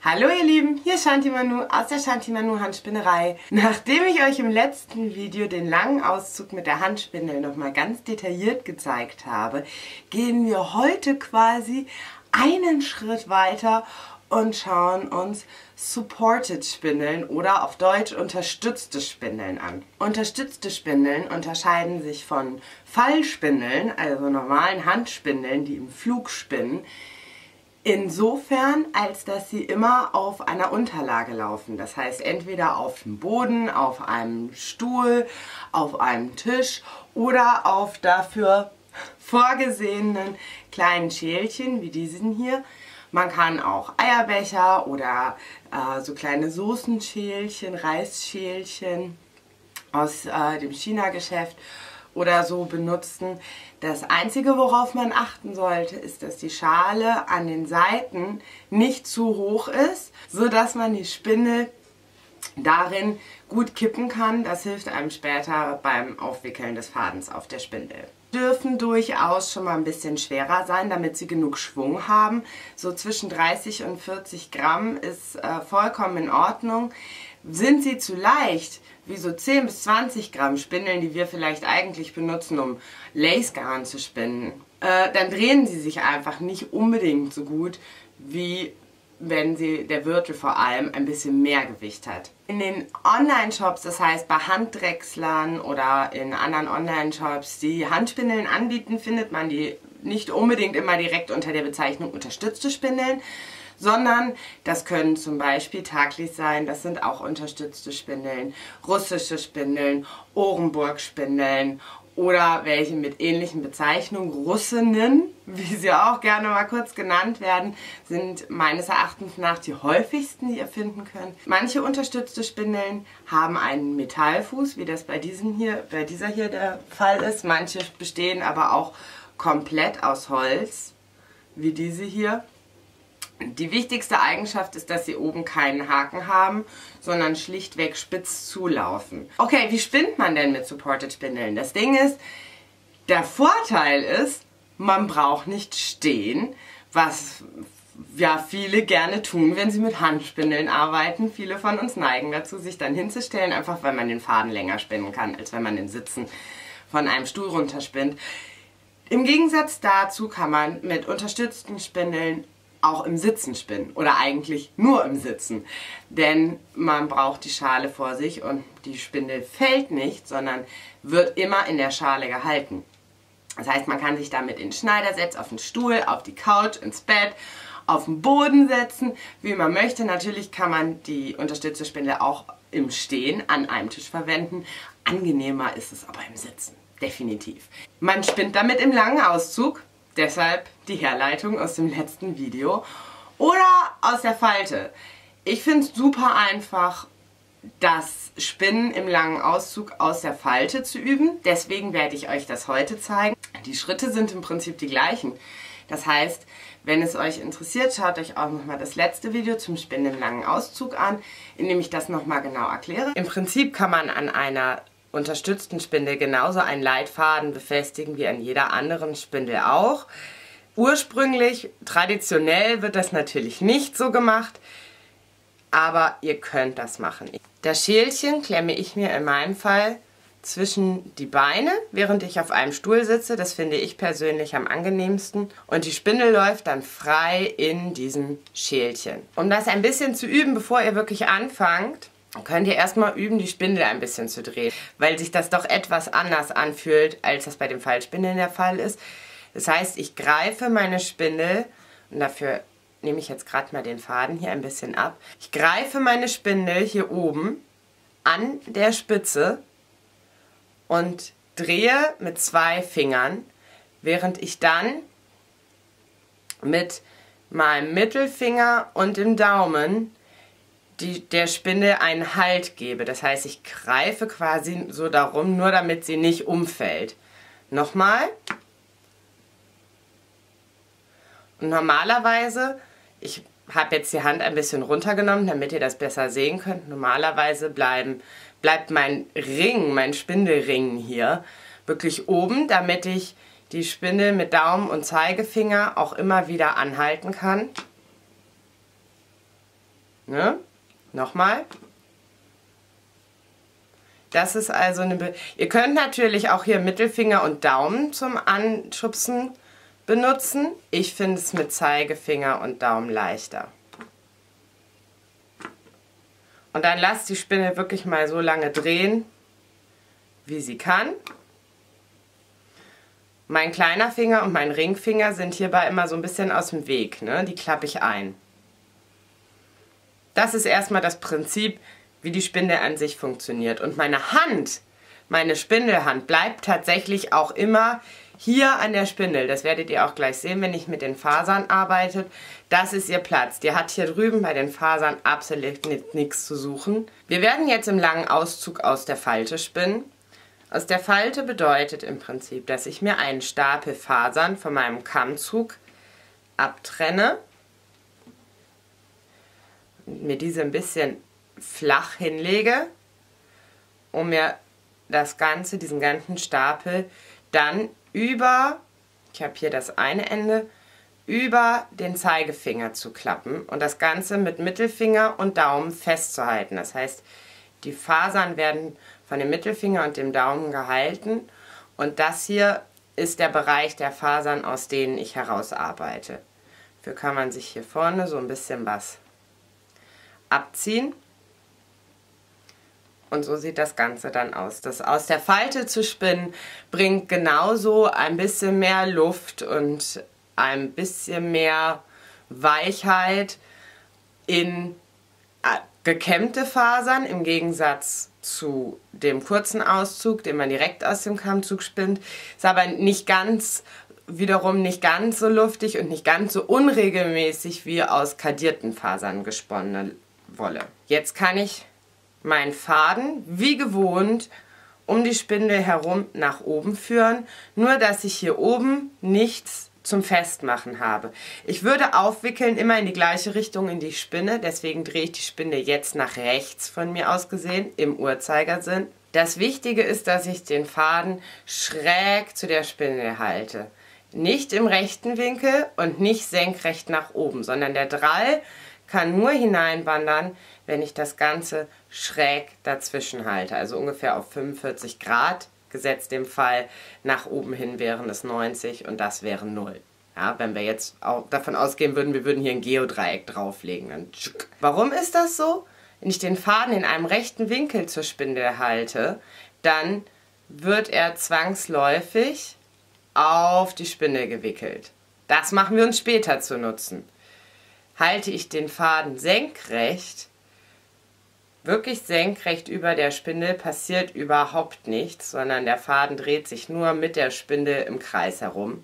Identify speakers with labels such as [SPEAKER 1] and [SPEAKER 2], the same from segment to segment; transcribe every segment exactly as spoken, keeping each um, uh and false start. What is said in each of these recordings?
[SPEAKER 1] Hallo ihr Lieben, hier ist Shanti Manu aus der Shanti Manu Handspinnerei. Nachdem ich euch im letzten Video den langen Auszug mit der Handspindel nochmal ganz detailliert gezeigt habe, gehen wir heute quasi einen Schritt weiter und schauen uns Supported Spindeln oder auf Deutsch unterstützte Spindeln an. Unterstützte Spindeln unterscheiden sich von Fallspindeln, also normalen Handspindeln, die im Flug spinnen, insofern, als dass sie immer auf einer Unterlage laufen. Das heißt, entweder auf dem Boden, auf einem Stuhl, auf einem Tisch oder auf dafür vorgesehenen kleinen Schälchen, wie diesen hier. Man kann auch Eierbecher oder äh, so kleine Soßenschälchen, Reisschälchen aus äh, dem China-Geschäft oder so benutzen. Das Einzige, worauf man achten sollte, ist, dass die Schale an den Seiten nicht zu hoch ist, sodass man die Spindel darin gut kippen kann. Das hilft einem später beim Aufwickeln des Fadens auf der Spindel. Dürfen durchaus schon mal ein bisschen schwerer sein, damit sie genug Schwung haben. So zwischen dreißig und vierzig Gramm ist äh, vollkommen in Ordnung. Sind sie zu leicht, wie so zehn bis zwanzig Gramm Spindeln, die wir vielleicht eigentlich benutzen, um Lacegarn zu spinnen, äh, dann drehen sie sich einfach nicht unbedingt so gut, wie wenn sie, der Wirtel vor allem, ein bisschen mehr Gewicht hat. In den Online-Shops, das heißt bei Handdrechslern oder in anderen Online-Shops, die Handspindeln anbieten, findet man die nicht unbedingt immer direkt unter der Bezeichnung unterstützte Spindeln, sondern das können zum Beispiel Taklis sein, das sind auch unterstützte Spindeln, russische Spindeln, Orenburg-Spindeln oder welche mit ähnlichen Bezeichnungen. Russinnen, wie sie auch gerne mal kurz genannt werden, sind meines Erachtens nach die häufigsten, die ihr finden könnt. Manche unterstützte Spindeln haben einen Metallfuß, wie das bei, diesem hier, bei dieser hier der Fall ist. Manche bestehen aber auch komplett aus Holz, wie diese hier. Die wichtigste Eigenschaft ist, dass sie oben keinen Haken haben, sondern schlichtweg spitz zulaufen. Okay, wie spinnt man denn mit Supported Spindeln? Das Ding ist, der Vorteil ist, man braucht nicht stehen, was ja viele gerne tun, wenn sie mit Handspindeln arbeiten. Viele von uns neigen dazu, sich dann hinzustellen, einfach weil man den Faden länger spinnen kann, als wenn man den Sitzen von einem Stuhl runterspinnt. Im Gegensatz dazu kann man mit unterstützten Spindeln auch im Sitzen spinnen oder eigentlich nur im Sitzen, denn man braucht die Schale vor sich und die Spindel fällt nicht, sondern wird immer in der Schale gehalten. Das heißt, man kann sich damit in den Schneidersitz, auf den Stuhl, auf die Couch, ins Bett, auf den Boden setzen, wie man möchte. Natürlich kann man die unterstützte Spindel auch im Stehen an einem Tisch verwenden. Angenehmer ist es aber im Sitzen, definitiv. Man spinnt damit im langen Auszug. Deshalb die Herleitung aus dem letzten Video. Oder aus der Falte. Ich finde es super einfach, das Spinnen im langen Auszug aus der Falte zu üben. Deswegen werde ich euch das heute zeigen. Die Schritte sind im Prinzip die gleichen. Das heißt, wenn es euch interessiert, schaut euch auch nochmal das letzte Video zum Spinnen im langen Auszug an, in dem ich das nochmal genau erkläre. Im Prinzip kann man an einer unterstützten Spindel genauso einen Leitfaden befestigen wie an jeder anderen Spindel auch. Ursprünglich, traditionell wird das natürlich nicht so gemacht, aber ihr könnt das machen. Das Schälchen klemme ich mir in meinem Fall zwischen die Beine, während ich auf einem Stuhl sitze. Das finde ich persönlich am angenehmsten. Und die Spindel läuft dann frei in diesem Schälchen. Um das ein bisschen zu üben, bevor ihr wirklich anfangt, könnt ihr erstmal üben, die Spindel ein bisschen zu drehen, weil sich das doch etwas anders anfühlt, als das bei den Fallspindeln der Fall ist. Das heißt, ich greife meine Spindel, und dafür nehme ich jetzt gerade mal den Faden hier ein bisschen ab, ich greife meine Spindel hier oben an der Spitze und drehe mit zwei Fingern, während ich dann mit meinem Mittelfinger und dem Daumen Die, der Spindel einen Halt gebe. Das heißt, ich greife quasi so darum, nur damit sie nicht umfällt. Nochmal. Und normalerweise, ich habe jetzt die Hand ein bisschen runtergenommen, damit ihr das besser sehen könnt. Normalerweise bleiben, bleibt mein Ring, mein Spindelring hier wirklich oben, damit ich die Spindel mit Daumen und Zeigefinger auch immer wieder anhalten kann. Ne? Nochmal. Das ist also eine... Be Ihr könnt natürlich auch hier Mittelfinger und Daumen zum Anschubsen benutzen. Ich finde es mit Zeigefinger und Daumen leichter. Und dann lasst die Spinne wirklich mal so lange drehen, wie sie kann. Mein kleiner Finger und mein Ringfinger sind hierbei immer so ein bisschen aus dem Weg, ne? Die klappe ich ein. Das ist erstmal das Prinzip, wie die Spindel an sich funktioniert. Und meine Hand, meine Spindelhand, bleibt tatsächlich auch immer hier an der Spindel. Das werdet ihr auch gleich sehen, wenn ich mit den Fasern arbeite. Das ist ihr Platz. Die hat hier drüben bei den Fasern absolut nichts zu suchen. Wir werden jetzt im langen Auszug aus der Falte spinnen. Aus der Falte bedeutet im Prinzip, dass ich mir einen Stapel Fasern von meinem Kammzug abtrenne. Mir diese ein bisschen flach hinlege, um mir das Ganze, diesen ganzen Stapel dann über, ich habe hier das eine Ende, über den Zeigefinger zu klappen und das Ganze mit Mittelfinger und Daumen festzuhalten. Das heißt, die Fasern werden von dem Mittelfinger und dem Daumen gehalten und das hier ist der Bereich der Fasern, aus denen ich herausarbeite. Dafür kann man sich hier vorne so ein bisschen was abziehen. Und so sieht das Ganze dann aus. Das aus der Falte zu spinnen bringt genauso ein bisschen mehr Luft und ein bisschen mehr Weichheit in gekämmte Fasern im Gegensatz zu dem kurzen Auszug, den man direkt aus dem Kammzug spinnt. Ist aber nicht ganz, wiederum nicht ganz so luftig und nicht ganz so unregelmäßig wie aus kadierten Fasern gesponnene Wolle. Jetzt kann ich meinen Faden wie gewohnt um die Spindel herum nach oben führen, nur dass ich hier oben nichts zum Festmachen habe. Ich würde aufwickeln immer in die gleiche Richtung in die Spinne, deswegen drehe ich die Spinne jetzt nach rechts von mir aus gesehen, im Uhrzeigersinn. Das Wichtige ist, dass ich den Faden schräg zu der Spindel halte. Nicht im rechten Winkel und nicht senkrecht nach oben, sondern der Drall kann nur hineinwandern, wenn ich das Ganze schräg dazwischen halte, also ungefähr auf fünfundvierzig Grad, gesetzt dem Fall, nach oben hin wären es neunzig und das wäre null. Ja, wenn wir jetzt auch davon ausgehen würden, wir würden hier ein Geodreieck drauflegen. Dann tschuk. Warum ist das so? Wenn ich den Faden in einem rechten Winkel zur Spindel halte, dann wird er zwangsläufig auf die Spindel gewickelt. Das machen wir uns später zu nutzen. Halte ich den Faden senkrecht, wirklich senkrecht über der Spindel, passiert überhaupt nichts, sondern der Faden dreht sich nur mit der Spindel im Kreis herum.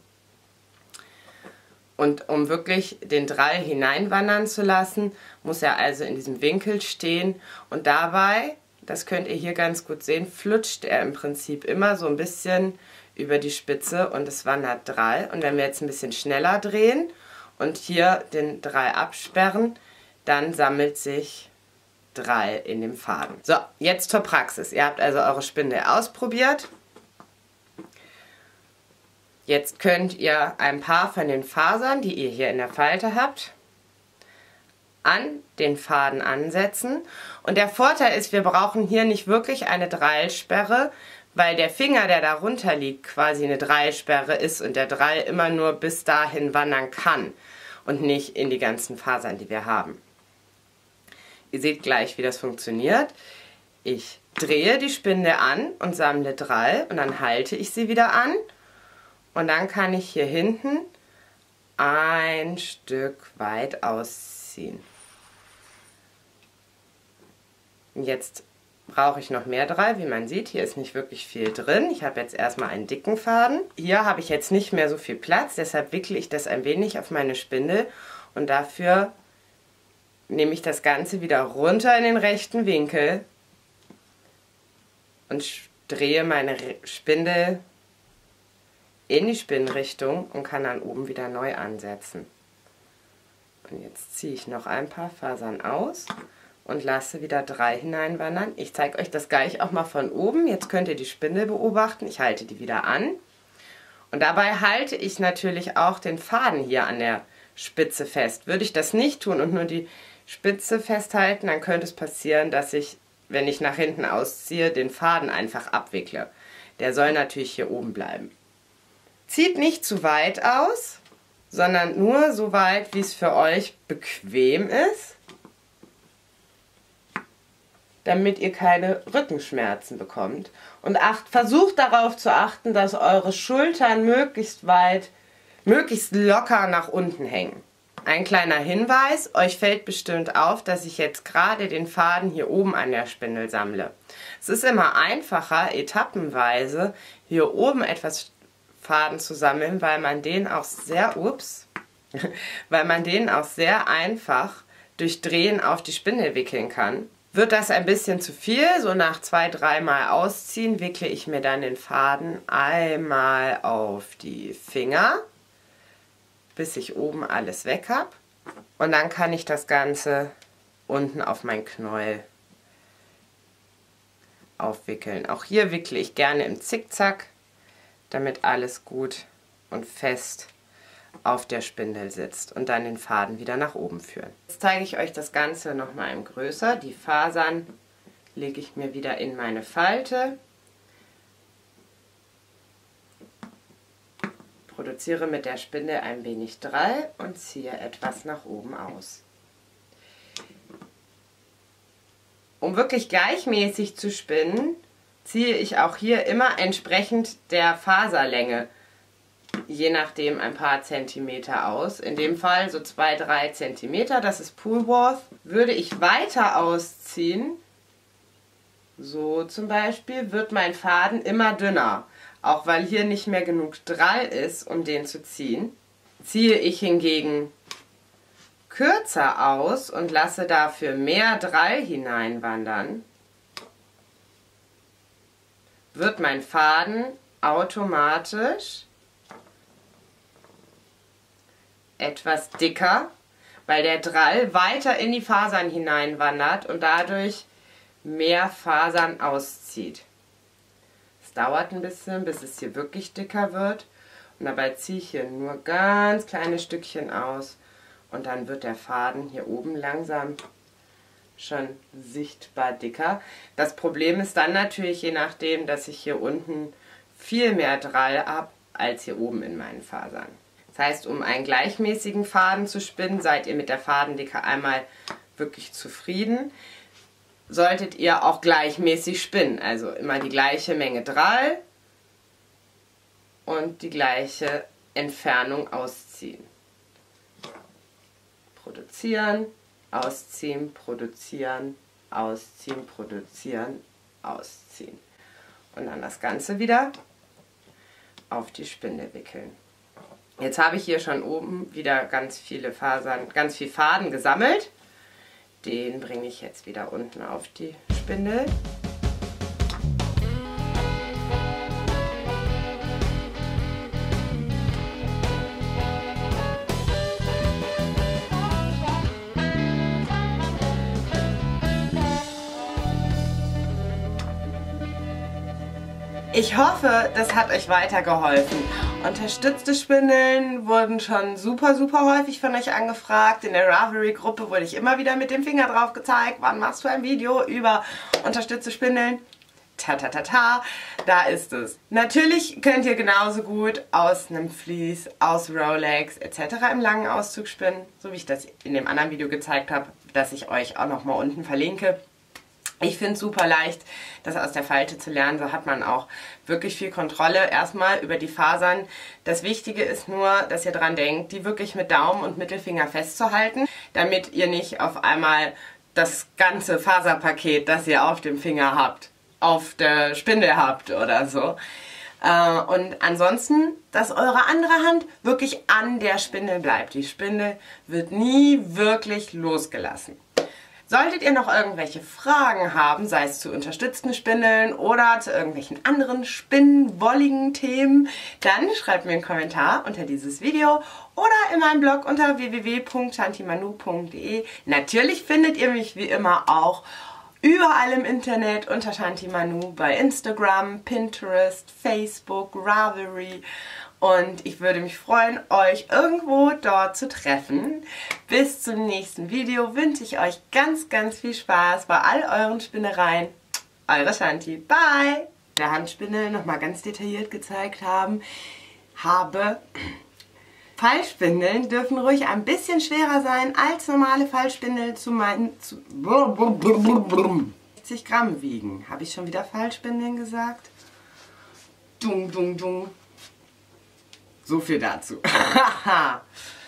[SPEAKER 1] Und um wirklich den Drall hineinwandern zu lassen, muss er also in diesem Winkel stehen und dabei, das könnt ihr hier ganz gut sehen, flutscht er im Prinzip immer so ein bisschen über die Spitze und es wandert Drall. Und wenn wir jetzt ein bisschen schneller drehen und hier den Drall absperren, dann sammelt sich Drall in dem Faden. So, jetzt zur Praxis. Ihr habt also eure Spindel ausprobiert. Jetzt könnt ihr ein paar von den Fasern, die ihr hier in der Falte habt, an den Faden ansetzen. Und der Vorteil ist, wir brauchen hier nicht wirklich eine Drallsperre, weil der Finger, der darunter liegt, quasi eine Drallsperre ist und der Drall immer nur bis dahin wandern kann und nicht in die ganzen Fasern, die wir haben. Ihr seht gleich, wie das funktioniert. Ich drehe die Spindel an und sammle Drall und dann halte ich sie wieder an. Und dann kann ich hier hinten ein Stück weit ausziehen. Jetzt brauche ich noch mehr Drall, wie man sieht. Hier ist nicht wirklich viel drin. Ich habe jetzt erstmal einen dicken Faden. Hier habe ich jetzt nicht mehr so viel Platz, deshalb wickle ich das ein wenig auf meine Spindel und dafür nehme ich das Ganze wieder runter in den rechten Winkel und drehe meine Spindel in die Spinnrichtung und kann dann oben wieder neu ansetzen. Und jetzt ziehe ich noch ein paar Fasern aus und lasse wieder Drall hineinwandern. Ich zeige euch das gleich auch mal von oben. Jetzt könnt ihr die Spindel beobachten. Ich halte die wieder an. Und dabei halte ich natürlich auch den Faden hier an der Spitze fest. Würde ich das nicht tun und nur die Spitze festhalten, dann könnte es passieren, dass ich, wenn ich nach hinten ausziehe, den Faden einfach abwickle. Der soll natürlich hier oben bleiben. Zieht nicht zu weit aus, sondern nur so weit, wie es für euch bequem ist, damit ihr keine Rückenschmerzen bekommt. Und acht, versucht darauf zu achten, dass eure Schultern möglichst weit, möglichst locker nach unten hängen. Ein kleiner Hinweis, euch fällt bestimmt auf, dass ich jetzt gerade den Faden hier oben an der Spindel sammle. Es ist immer einfacher, etappenweise hier oben etwas Faden zu sammeln, weil man den auch sehr, ups, weil man den auch sehr einfach durch Drehen auf die Spindel wickeln kann. Wird das ein bisschen zu viel, so nach zwei, dreimal ausziehen, wickle ich mir dann den Faden einmal auf die Finger, bis ich oben alles weg habe. Und dann kann ich das Ganze unten auf mein Knäuel aufwickeln. Auch hier wickle ich gerne im Zickzack, damit alles gut und fest auf der Spindel sitzt und dann den Faden wieder nach oben führen. Jetzt zeige ich euch das Ganze nochmal in größer. Die Fasern lege ich mir wieder in meine Falte, produziere mit der Spindel ein wenig Drall und ziehe etwas nach oben aus. Um wirklich gleichmäßig zu spinnen, ziehe ich auch hier immer entsprechend der Faserlänge, je nachdem ein paar Zentimeter aus. In dem Fall so zwei, drei Zentimeter, das ist Poolworth. Würde ich weiter ausziehen, so zum Beispiel, wird mein Faden immer dünner. Auch weil hier nicht mehr genug Drall ist, um den zu ziehen. Ziehe ich hingegen kürzer aus und lasse dafür mehr Drall hineinwandern, wird mein Faden automatisch etwas dicker, weil der Drall weiter in die Fasern hineinwandert und dadurch mehr Fasern auszieht. Es dauert ein bisschen, bis es hier wirklich dicker wird und dabei ziehe ich hier nur ganz kleine Stückchen aus und dann wird der Faden hier oben langsam schon sichtbar dicker. Das Problem ist dann natürlich, je nachdem, dass ich hier unten viel mehr Drall habe, als hier oben in meinen Fasern. Das heißt, um einen gleichmäßigen Faden zu spinnen, seid ihr mit der Fadendicke einmal wirklich zufrieden. Solltet ihr auch gleichmäßig spinnen, also immer die gleiche Menge Drall und die gleiche Entfernung ausziehen. Produzieren, ausziehen, produzieren, ausziehen, produzieren, ausziehen. Und dann das Ganze wieder auf die Spindel wickeln. Jetzt habe ich hier schon oben wieder ganz viele Fasern, ganz viel Faden gesammelt. Den bringe ich jetzt wieder unten auf die Spindel. Ich hoffe, das hat euch weitergeholfen. Unterstützte Spindeln wurden schon super, super häufig von euch angefragt. In der Ravelry-Gruppe wurde ich immer wieder mit dem Finger drauf gezeigt. Wann machst du ein Video über unterstützte Spindeln? Ta ta ta ta, da ist es. Natürlich könnt ihr genauso gut aus einem Vlies, aus Rolex et cetera im langen Auszug spinnen, so wie ich das in dem anderen Video gezeigt habe, das ich euch auch nochmal unten verlinke. Ich finde es super leicht, das aus der Falte zu lernen. So hat man auch wirklich viel Kontrolle erstmal über die Fasern. Das Wichtige ist nur, dass ihr dran denkt, die wirklich mit Daumen und Mittelfinger festzuhalten, damit ihr nicht auf einmal das ganze Faserpaket, das ihr auf dem Finger habt, auf der Spindel habt oder so. Und ansonsten, dass eure andere Hand wirklich an der Spindel bleibt. Die Spindel wird nie wirklich losgelassen. Solltet ihr noch irgendwelche Fragen haben, sei es zu unterstützten Spindeln oder zu irgendwelchen anderen spinnenwolligen Themen, dann schreibt mir einen Kommentar unter dieses Video oder in meinem Blog unter w w w punkt shantimanu punkt de. Natürlich findet ihr mich wie immer auch überall im Internet unter Shantimanu, bei Instagram, Pinterest, Facebook, Ravelry Und ich würde mich freuen, euch irgendwo dort zu treffen. Bis zum nächsten Video wünsche ich euch ganz, ganz viel Spaß bei all euren Spinnereien. Eure Shanti. Bye! Der Handspindel nochmal ganz detailliert gezeigt haben, habe... Fallspindeln dürfen ruhig ein bisschen schwerer sein als normale Fallspindeln zu meinen... Zu sechzig Gramm wiegen. Habe ich schon wieder Fallspindeln gesagt? Dung, dung, dung. So viel dazu.